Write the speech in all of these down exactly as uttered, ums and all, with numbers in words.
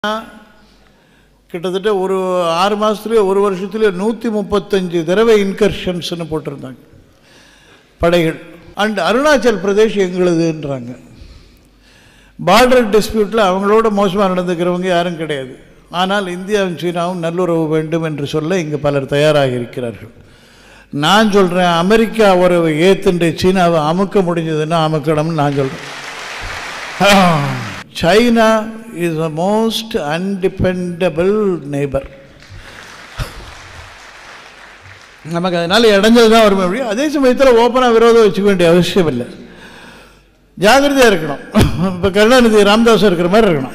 கிட்டத்தட்ட ஒரு ஆறு மாதத்துலேயே ஒரு வருஷத்துலேயே நூற்றி முப்பத்தஞ்சு தடவை இன்கர்ஷன்ஸ்னு போட்டிருந்தாங்க படைகள். அண்ட் அருணாச்சல் பிரதேஷ் எங்களுதுன்றாங்க. பார்டர் டிஸ்பியூட்டில் அவங்களோட மோசமாக நடந்துக்கிறவங்க யாரும் கிடையாது. ஆனால் இந்தியாவும் சீனாவும் நல்லுறவு வேண்டும் என்று சொல்ல இங்கே பலர் தயாராக இருக்கிறார்கள். நான் சொல்கிறேன், அமெரிக்கா உறவை ஏத்துண்டு சீனாவை அமுக்க முடிஞ்சதுன்னா அமுக்கணும்னு நான் சொல்கிறேன். China is the most undependable neighbor. நமக்கு அதனால் இடைஞ்சது தான் வரும். அப்படி அதே சமயத்தில் ஓப்பனாக விரோதம் வச்சுக்க வேண்டிய அவசியம் இல்லை. ஜாகிரதையாக இருக்கணும். இப்போ கருணாநிதி ராமதாஸ் இருக்கிற மாதிரி இருக்கணும்.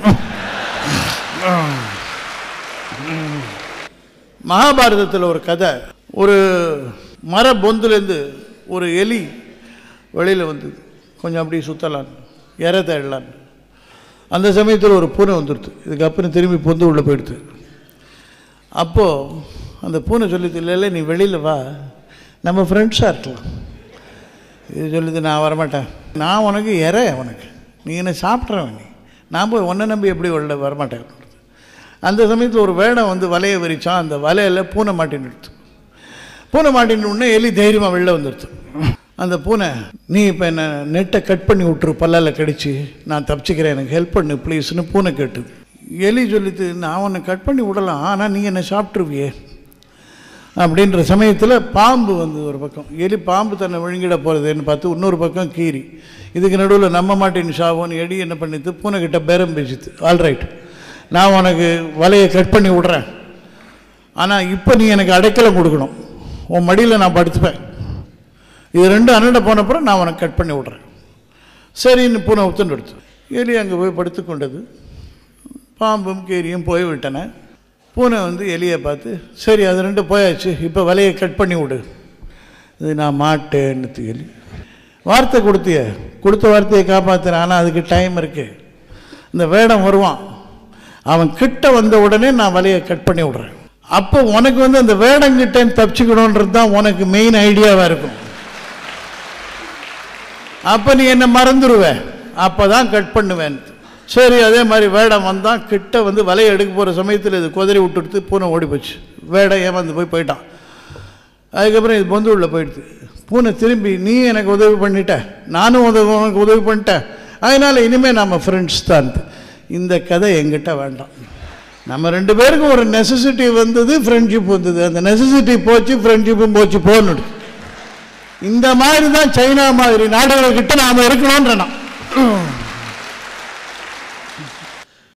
மகாபாரதத்தில் ஒரு கதை, ஒரு மர பொந்துலேருந்து ஒரு எலி வெளியில் வந்து கொஞ்சம் அப்படி சுற்றலான் இற தேடலான். அந்த சமயத்தில் ஒரு பூனை வந்துடுது. இதுக்கப்புறம் திரும்பி பொந்து உள்ளே போயிடுது. அப்போது அந்த பூனை சொல்லிது, இல்லை இல்லை நீ வெளியில் வா, நம்ம ஃப்ரெண்ட்ஸாக இருக்கலாம். இது சொல்லுது, நான் வரமாட்டேன், நான் உனக்கு இற, உனக்கு நீ என்ன சாப்பிட்றவன், நீ நான் போய் ஒன்றை நம்பி எப்படி உள்ள வரமாட்டேன். அந்த சமயத்தில் ஒரு வேடம் வந்து வலையை விரித்தான். அந்த வலையில் பூனை மாட்டின்னு எடுத்து பூனை மாட்டின்னு உடனே எலி தைரியமாக வெளில வந்துடுது. அந்த பூனை, நீ இப்போ என்ன நெட்டை கட் பண்ணி விட்டுரு, பல்லால் கடிச்சு நான் தப்பிச்சுக்கிறேன், எனக்கு ஹெல்ப் பண்ணு ப்ளீஸ்னு பூனை கேட்டுது. எலி சொல்லிட்டு, நான் உன்னை கட் பண்ணி விடலாம், ஆனால் நீங்கள் என்னை சாப்பிட்ருவியே அப்படின்ற சமயத்தில் பாம்பு வந்து ஒரு பக்கம், எலி பாம்பு தன்னை விழுங்கிட போகிறதுன்னு பார்த்து இன்னொரு பக்கம் கீரி, இதுக்கு நடுவில் நம்ம மாட்டின்னு சாவோன்னு எலி என்ன பண்ணிது, பூனைக்கிட்ட பேரம் பேசிது. ஆல்ரைட், நான் உனக்கு வலையை கட் பண்ணி விட்றேன், ஆனால் இப்போ நீ எனக்கு அடைக்கலம் கொடுக்கணும், உன் மடியில் நான் படுத்துப்பேன், இது ரெண்டு அண்ணன் போனப்புறம் நான் உனக்கு கட் பண்ணி விட்றேன். சரின்னு பூனை ஒத்துண்டு எடுத்து எலி அங்கே போய் படுத்து கொண்டது. பாம்பும் கீரியும் போய் விட்டன. பூனை வந்து எலியை பார்த்து, சரி அது ரெண்டு போயாச்சு, இப்போ வலையை கட் பண்ணி விடு. இது நான் மாட்டேன்னு எலி, வார்த்தை கொடுத்திய, கொடுத்த வார்த்தையை காப்பாற்றுறேன், ஆனால் அதுக்கு டைம் இருக்குது. இந்த வேடம் வருவான், அவன் கிட்ட வந்த உடனே நான் வலையை கட் பண்ணி விட்றேன். அப்போ உனக்கு வந்து அந்த வேடங்கிட்ட தப்பிச்சுக்கணுன்றது தான் உனக்கு மெயின் ஐடியாவாக இருக்கும். அப்போ நீ என்ன மறந்துடுவ, அப்போ தான் கட் பண்ணுவேன். சரி, அதே மாதிரி வேடம் வந்தான், கிட்ட வந்து வலையை எடுக்க போகிற சமயத்தில் இது குதிரை விட்டுடுத்து பூனை ஓடி போச்சு. வேடம் ஏமாந்து போய் போயிட்டான். அதுக்கப்புறம் இது பொந்து உள்ள போயிடுது. பூனை திரும்பி, நீ எனக்கு உதவி பண்ணிட்ட, நானும் உதவி உனக்கு உதவி பண்ணிட்டேன், அதனால் இனிமேல் நம்ம ஃப்ரெண்ட்ஸ் தான். இந்த கதை எங்கிட்ட வேண்டாம். நம்ம ரெண்டு பேருக்கும் ஒரு நெசசிட்டி வந்தது, ஃப்ரெண்ட்ஷிப் வந்தது, அந்த நெசசிட்டி போச்சு, ஃப்ரெண்ட்ஷிப்பும் போச்சு போன்னு. இந்த மாதிரி தான் சைனா மாதிரி நாடுகள்கிட்ட நாம் இருக்கணும்ன்ற நான்